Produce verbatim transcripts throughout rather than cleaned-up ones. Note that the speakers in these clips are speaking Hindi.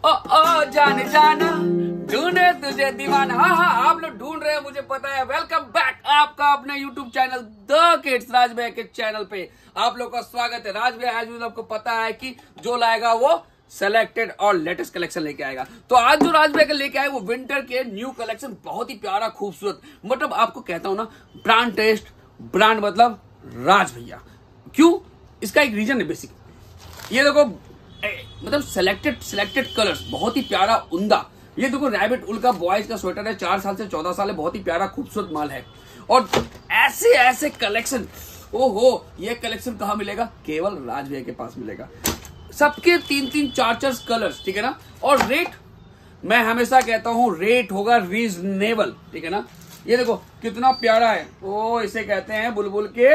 ओ ओ जाने जाना ढूंढे तुझे दीवाना। हाँ हाँ आप लोग ढूंढ रहे हैं, मुझे पता है। वेलकम बैक आपका अपने YouTube channel the kids Raj Bhaiya के चैनल पे आप लोग का स्वागत है। राज भैया एज यूजुअल आपको पता है कि जो लाएगा वो सेलेक्टेड और लेटेस्ट कलेक्शन लेके आएगा। तो आज जो राज भैया के लेके आए वो विंटर के न्यू कलेक्शन, बहुत ही प्यारा खूबसूरत। मतलब आपको कहता हूं ना, ब्रांड टेस्ट, ब्रांड मतलब राज भैया। क्यों? इसका एक रीजन है बेसिक। ये देखो मतलब सेलेक्टेड सेलेक्टेड कलर्स, बहुत ही प्यारा उम्दा। ये देखो रैबिट उल का बॉयज का स्वेटर है, चार साल से चौदह साल है, बहुत ही प्यारा खूबसूरत माल है। और ऐसे ऐसे कलेक्शन, ओहो ये कलेक्शन कहाँ मिलेगा? केवल राज भैया के पास मिलेगा। सबके तीन तीन चार चार कलर्स, ठीक है ना। और रेट, मैं हमेशा कहता हूं रेट होगा रीजनेबल, ठीक है ना। ये देखो कितना प्यारा है। ओ इसे कहते हैं बुलबुल के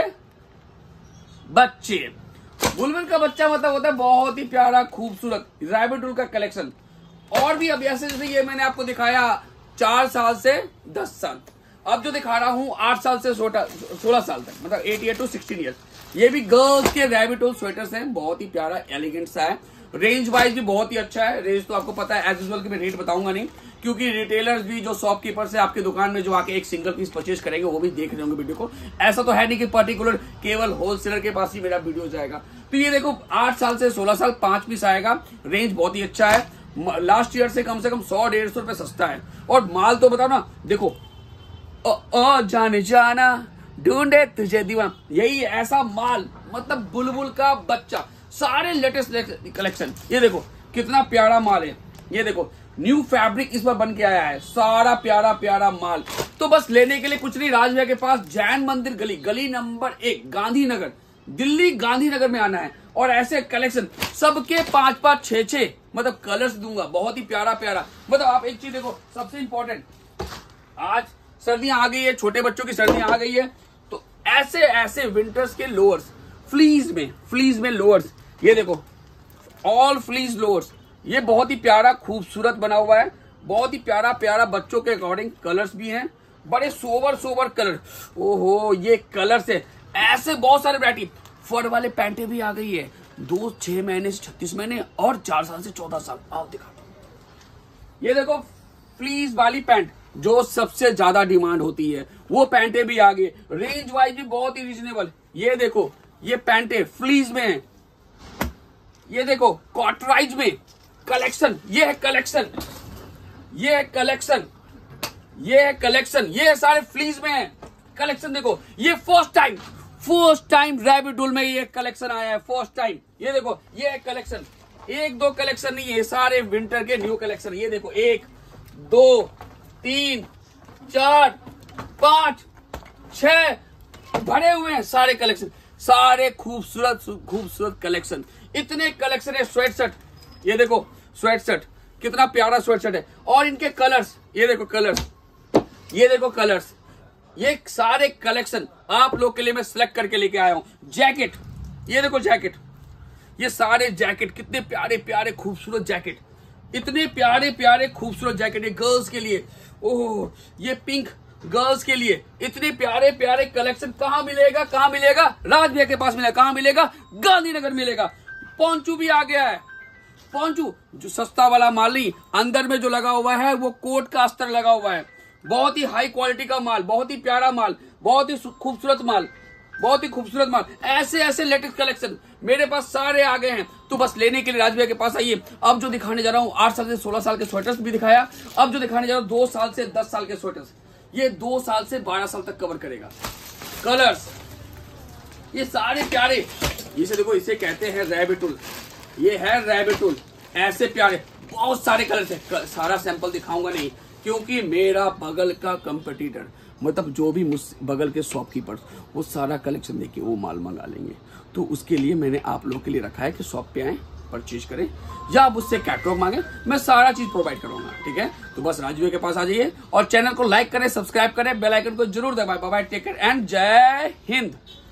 बच्चे। बुलबुल का बच्चा मतलब होता है बहुत ही प्यारा खूबसूरत रैबिट उल का कलेक्शन। और भी अब ऐसे जैसे ये मैंने आपको दिखाया चार साल से दस साल, अब जो दिखा रहा हूं आठ साल से सोलह साल तक, मतलब eight year to sixteen years. ये भी गर्ल्स के रैबिट उल स्वेटर्स हैं, बहुत ही प्यारा एलिगेंट सा है। रेंज वाइज भी बहुत ही अच्छा है। रेंज तो आपको पता है एज यूजुअल कि मैं रेट बताऊंगा नहीं, क्योंकि रिटेलर्स भी जो शॉपकीपर्स है आपकी दुकान में जो आके एक सिंगल पीस परचेज करेंगे वो भी देख रहे होंगे वीडियो को। ऐसा तो है नहीं कि पर्टिकुलर केवल होलसेलर के पास ही मेरा वीडियो जाएगा। तो ये देखो आठ साल से सोलह साल पांच पीस आएगा। रेंज बहुत ही अच्छा है, लास्ट ईयर से कम से कम सौ डेढ़ सौ रुपए सस्ता है। और माल तो बताओ ना, देखो ओ, ओ जाने जाना ढूंढे तुझे दीवाना, यही ऐसा माल, मतलब बुलबुल का बच्चा, सारे लेटेस्ट कलेक्शन। ये देखो कितना प्यारा माल है। ये देखो न्यू फैब्रिक इस बार बन के आया है, सारा प्यारा प्यारा माल। तो बस लेने के लिए कुछ नहीं, राज भैया के पास जैन मंदिर गली गली नंबर एक गांधीनगर, दिल्ली गांधीनगर में आना है। और ऐसे कलेक्शन सबके पांच पांच छह छह मतलब कलर्स दूंगा, बहुत ही प्यारा प्यारा। मतलब आप एक चीज देखो, सबसे इंपॉर्टेंट, आज सर्दियां आ गई है, छोटे बच्चों की सर्दियां आ गई है, तो ऐसे ऐसे विंटर्स के लोअर्स फ्लीज में फ्लीज में लोअर्स, ये देखो ऑल फ्लीज लोअर्स, ये बहुत ही प्यारा खूबसूरत बना हुआ है, बहुत ही प्यारा प्यारा बच्चों के अकॉर्डिंग कलर्स भी हैं, बड़े सोबर सोबर कलर। ओहो ये कलर्स है, ऐसे बहुत सारे वैरायटी। फर वाले पैंटे भी आ गई है, दो छह महीने से छत्तीस महीने और चार साल से चौदह साल। आओ दिखाता हूं। ये देखो फ्लीज वाली पैंट जो सबसे ज्यादा डिमांड होती है, वो पैंटे भी आ गए। रेंज वाइज भी बहुत ही रीजनेबल। ये देखो ये पैंटे फ्लीज में है, ये देखो कॉटराइज में कलेक्शन, ये है कलेक्शन, ये है कलेक्शन, ये है कलेक्शन, ये सारे फ्लीज में है कलेक्शन। देखो ये first time first time rabbit wool में ये कलेक्शन आया है, फर्स्ट टाइम। ये देखो ये है कलेक्शन, एक दो कलेक्शन नहीं है, सारे विंटर के न्यू कलेक्शन। ये देखो एक दो तीन चार पांच छह भरे हुए हैं सारे कलेक्शन, सारे खूबसूरत खूबसूरत कलेक्शन। इतने कलेक्शन है। स्वेट शर्ट, ये देखो स्वेट शर्ट कितना प्यारा स्वेट शर्ट है। और इनके कलर्स, ये देखो कलर्स, ये देखो कलर्स, ये सारे कलेक्शन आप लोग के लिए मैं सिलेक्ट करके लेके आया हूं। जैकेट, ये देखो जैकेट, ये सारे जैकेट कितने प्यारे प्यारे खूबसूरत जैकेट, इतने प्यारे प्यारे खूबसूरत जैकेट है गर्ल्स के लिए। ओह ये पिंक गर्ल्स के लिए, इतने प्यारे प्यारे कलेक्शन। कहां मिलेगा? कहां मिलेगा? राज भैया के पास मिलेगा। कहां मिलेगा? गांधीनगर मिलेगा। पोंचू भी आ गया है, पोंचू जो सस्ता वाला माल नहीं, अंदर में जो लगा हुआ है वो कोट का अस्तर लगा हुआ है, बहुत ही हाई क्वालिटी का माल, बहुत ही प्यारा माल, बहुत ही खूबसूरत माल, बहुत ही खूबसूरत माल। ऐसे ऐसे लेटेस्ट कलेक्शन मेरे पास सारे आ गए हैं। तो बस लेने के लिए राज भैया के पास आइए। अब जो दिखाने जा रहा हूँ आठ साल से सोलह साल के स्वेटर्स भी दिखाया, अब जो दिखाने जा रहा हूँ दो साल से दस साल के स्वेटर्स, ये दो साल से बारह साल तक कवर करेगा। कलर्स ये सारे प्यारे, इसे देखो इसे कहते हैं रैबिट उल, ये है रैबिट उल। ऐसे प्यारे बहुत सारे कलर्स है, सारा सैंपल दिखाऊंगा नहीं, क्योंकि मेरा बगल का कंपटीटर, मतलब जो भी मुझ बगल के शॉपकीपर्स, वो सारा कलेक्शन देके वो माल मंगा लेंगे। तो उसके लिए मैंने आप लोग के लिए रखा है कि शॉप पे आए, परचेज करें, या आप उससे कैटलॉग मांगे, मैं सारा चीज प्रोवाइड करूंगा। ठीक है, तो बस राजू भैया के पास आ जाइए और चैनल को लाइक करें, सब्सक्राइब करें, बेल आइकन को जरूर दबाएं। Bye bye, take care and जय हिंद।